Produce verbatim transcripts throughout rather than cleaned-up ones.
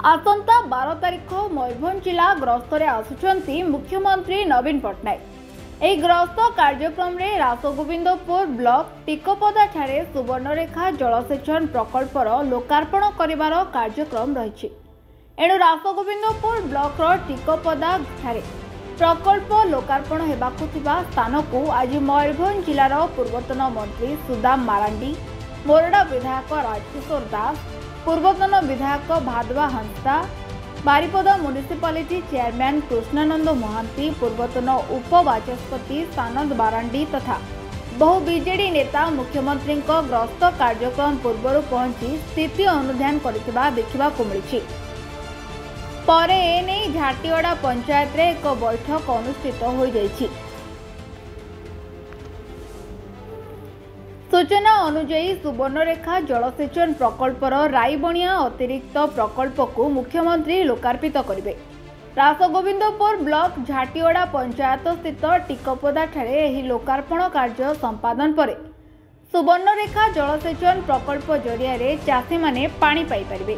आसंता बार तारिख मयूरभंज जिला गस्त में आसुंच मुख्यमंत्री नवीन पट्टनायक। यह गस्त कार्यक्रम में रासगोविंदपुर ब्लॉक टिकोपदा ठारे सुवर्णरेखा जलसेचन प्रकल्पर लोकार्पण करिवार कार्यक्रम रही। एणु रासगोविंदपुर ब्लॉक टिकोपदा ठारे प्रकल्प लोकार्पण हेबाकु थिबा स्थान को आज मयूरभंज जिलार पूर्वतन मंत्री सुदाम मारांडी, मोरडा विधायक राजकिशोर दास, पूर्वतन विधायक भादवा हंसदा, बारिपदा म्युनिसिपालिटी चेयरमैन कृष्णानंद महांती, पूर्वतन उपवाचस्पति सानंद मारांडी तथा बहु बीजेडी नेता मुख्यमंत्री गस्त कार्यक्रम पूर्व पहुंची स्थिति अनुध्यान करथिबा देखिबाकु मिलिछि। परे एने झाटिवाड़ा पंचायत रे एक बैठक अनुष्ठित हो जाइछि। सूचना अनुसार सुवर्णरेखा जलसेचन प्रकल्पर राईबणिया अतिरिक्त प्रकल्प को मुख्यमंत्री लोकार्पित करेंगे। रासगोविंदपुर ब्लॉक झाटिवाड़ा पंचायत स्थित टिकोपदा ठारे एही लोकार्पण कार्य संपादन पर सुवर्णरेखा जलसेचन प्रकल्प जरिया चाषी माने पानी पाई परिबे।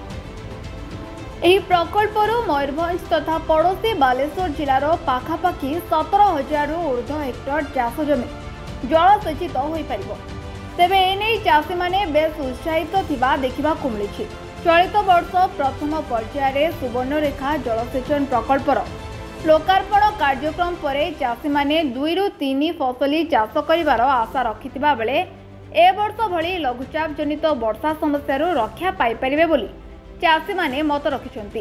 एही प्रकल्पर मयूरभंज तथा पड़ोशी बालेश्वर जिलार पाखापाखि सतर हजार ऊर्ध्व हेक्टर चाष जमी जलसेचित हो पारिबो। तेबे एने चाषी माने बेस उत्साहित थिबा देखिबाकु मिलिछि। चलित वर्ष प्रथम पर्यायर सुवर्णरेखा जलसेचन प्रकल्पर लोकार्पण कार्यक्रम पर चाषी माने दुई रु तीन फसली चाष करिवार आशा रखिथिबा बेले ए वर्ष भली लघुचाप जनित वर्षा समस्या रक्षा पाई परिबे बोली चाषी माने मत रखिछन्ति।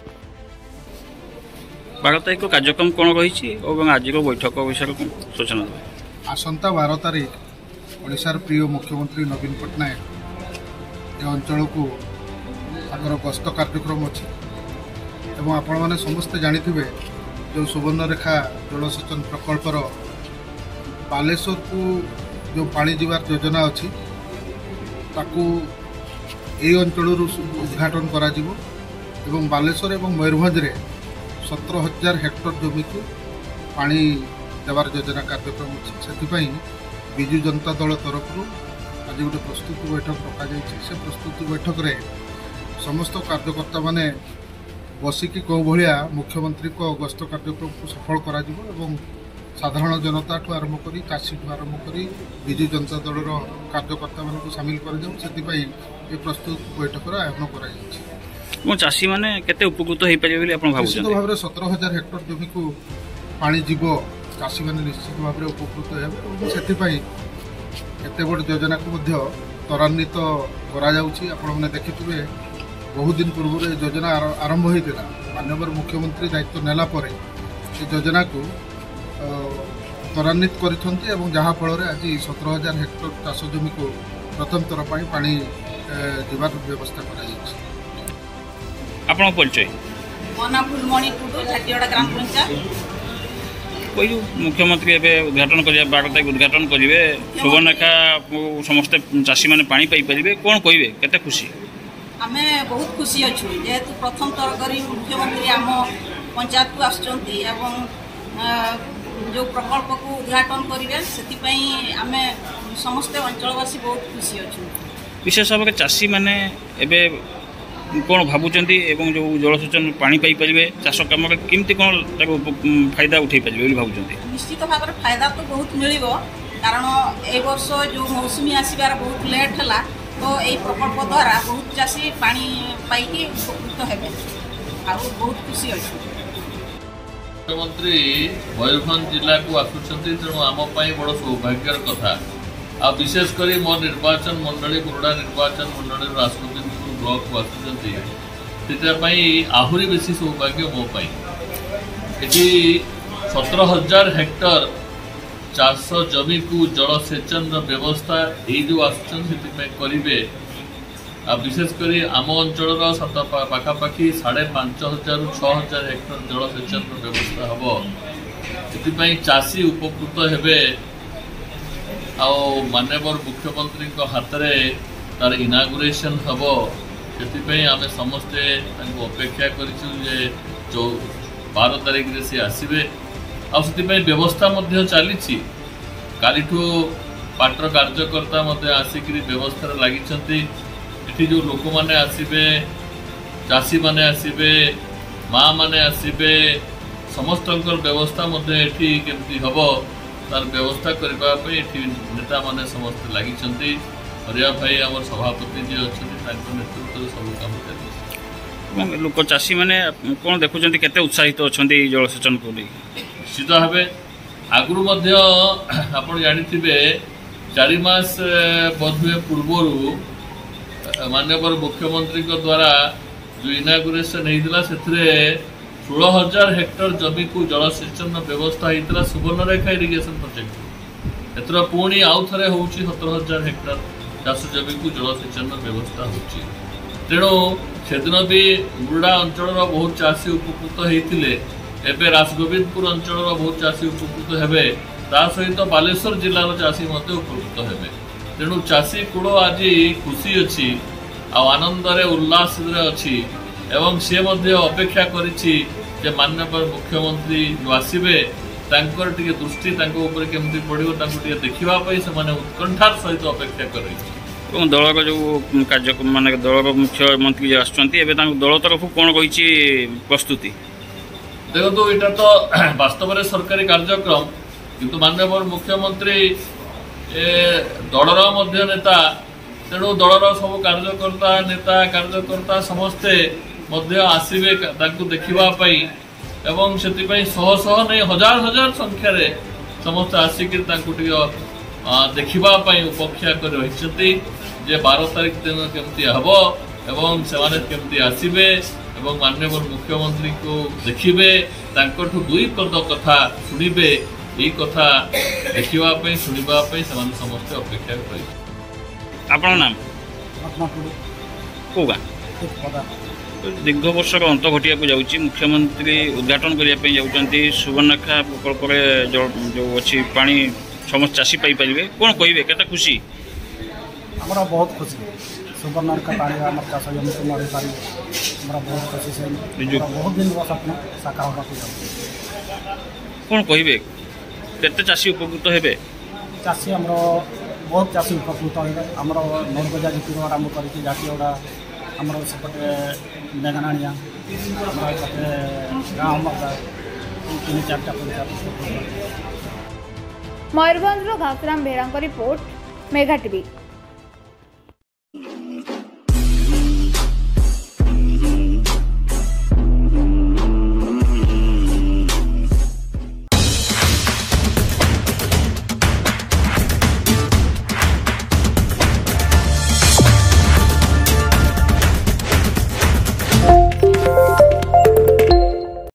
बारह तारिख कार्यक्रम कौन रही और आज बैठक विषय सूचना देवे। आसंता बारह तारिख ओडिशार प्रिय मुख्यमंत्री नवीन पट्टनायक ए अंचल को आगर गस्त कार्यक्रम अच्छी एवं आपण मैंने समस्ते जानिथिबे जो सुवर्णरेखा जलसेचन प्रकल्पर बालेश्वर को जो पानी जीवार योजना अच्छी ताकू ए अंचल उद्घाटन करा जिवो एवं बालेश्वर एवं मयूरभंज रे सतर हजार हेक्टर जमी को पानी देवार योजना कार्यक्रम अच्छी से विजु जनता दल तरफ आज गोटे प्रस्तुति बैठक रखा से प्रस्तुति बैठक रे समस्त कार्यकर्ता माने बसिकी कौ भाया मुख्यमंत्री को गस्त कार्यक्रम को सफल करा जिवो एवं साधारण जनता ठू आरंभ करी चाषी ठू आरंभ करी विजु जनता दल कार्यकर्ता मान को सामिल कर से प्रस्तुत बैठक आयोजन कर चाषी मैंने केते उपकृत हो पारे निश्चित भाव में सतर हजार हेक्टर जमी को पानी जीव चाषी मैंने निश्चित भाव में उपकृत होते एत बड़ योजना को त्वरान्वित कर देखिए बहुत दिन पूर्व योजना आरंभ होता माननीय मुख्यमंत्री दायित्व नेला पर योजना को त्वरान्वित कर जहाँ फल आज सतर हजार हेक्टर चाष जमी को प्रथम थर पर पानी जीवार व्यवस्था कर परिचय मुख्यमंत्री उद्घाटन कर बारह तारीख उद्घाटन करेंगे सुवर्णरेखा समस्त चाषी मैंने पानी पाई पारे कौन कहे केते खुशी आम बहुत खुशी अच्छु जेहेतु प्रथम थर कर मुख्यमंत्री आम पंचायत को आसुच्चंती एवं जो प्रकल्प को उद्घाटन करेंगे से आम समस्त अंचलवासी बहुत खुशी अच्छु। विशेष भाव चाषी मैंने एबे कौन भावुंट एवं जो जलसेचन पानी पाई पारे चाष कम केमती कौन फायदा उठे पारे भावुंट निश्चित भाव में फायदा तो बहुत मिल कारण ए वर्ष जो मौसुमी आसबार बहुत लेट है तो यही प्रकल्प द्वारा बहुत चाषी पानी पाई उपकृत हेबे आ बहुत खुशी अच्छे। मुख्यमंत्री मयूरभंज जिला को आसुंच तेणु आम बड़ सौभाग्यर कथा आ विशेषकर मो निर्वाचन मंडली मुरडा निर्वाचन मंडली रासगोविंदपुर ब्लॉक को आसुँच आहरी बेसी सौभाग्य मोपाई ये सतर हजार हेक्टर चाष जमी को जलसेचन व्यवस्था ये जो आसुँचे विशेषकर आम अंचल सत पाखापाखि साढ़े पांच हजार छः हजार हेक्टर जलसेचन व्यवस्था हम ये चाषी उपकृत हेबे आ माननीय मुख्यमंत्री हाथ में तार इनागुरेसन हम से आम समस्ते अपेक्षा कर जो बारह तारिख से आसवे आ व्यवस्था चली कालीठू पाटर कार्यकर्ता आसिक व्यवस्था लगी जो लोक मैंने आसवे चाषी माने आसबे माँ माने आसबे समस्त व्यवस्था केमती हम तार व्यवस्था करने ये नेता माने समस्त लगी हरिया भाई आम सभापति जी अच्छा नेतृत्व सब कम चलती लोक चाषी मैंने कौन देखुं केते उत्साहित अच्छा जलसेचन को निश्चित भाव आगु आप जाथे चार मास बोधे पूर्वर माननीय मुख्यमंत्री द्वारा जो इनागुरेसन होता से षोलह हजार हेक्टर जमी को जलसेचन व्यवस्था होता सुवर्णरेखा इरिगेशन प्रोजेक्ट एथर पुणी आउ थे हूँ सतर हजार हेक्टर चाष जमी को जलसेचन व्यवस्था हो तेणु सेदिन भी मुरुडा अंचल बहुत चाषी उपकृत होते एवं राजगोविंदपुर अंचल बहुत चाषी उपकृत हेबे ता सहित बालेश्वर जिलार चाषी उपकृत हेबे तेणु चाषी कूल आज खुशी अच्छी आनंदरे उल्लास अच्छी एवं सी अपेक्षा करिछि जे माननीय मुख्यमंत्री जो आसबे तांकर टिके दृष्टि तांको ऊपर केमती पड़िबो तांको टिके देखिबा से माने उत्कंठार सहित अपेक्षा करि दलर जो कार्यक्रम मान दलर मुख्यमंत्री आसुँच दल तरफ कौन कही प्रस्तुति देखो यहाँ तो वास्तव में सरकारी कार्यक्रम किंतु माननीय मुख्यमंत्री दलर मध्य नेता तेणु दलर सब कार्यकर्ता नेता कार्यकर्ता समस्ते मध्य आसबे देखा एवं से शह शह नहीं हजार हजार संख्यार समस्त आसिक देखा उपेक्षा कर रही जे बारह तारीख दिन केमती हम एवं से केमती आसबे एवं माननीय मुख्यमंत्री को देखिए दुई पद कथा शुणवे यही कथा देखापी शुणापी समस्त अपेक्षा कर आपन नाम को गाँ दीर्घ वर्षर अंत घटिया जाऊँगी मुख्यमंत्री उद्घाटन करने जाऊँगी सुवर्णरेखा प्रकल्प जो अच्छी पानी समस्त चाषी पाइपर कौन कहे के खुशी हमारा बहुत खुशी सुवर्णरेखा पानी आम चाष जमी को मिल पार हमारा बहुत खुशी से बहुत दिन स्वप्न साकार होगा कौन कहे केते चाषी उपकृत हेबे चाषी आम बहुत चाषी उपकृत हे आम नौरगजा जीती आरंभ करके जातीयगुड़ा आम सेपटे बेगनाणिया आमपटे गाँव मर्दा तीन चार्टा Mayurbhanj Ghasiram Behera report Mega TV.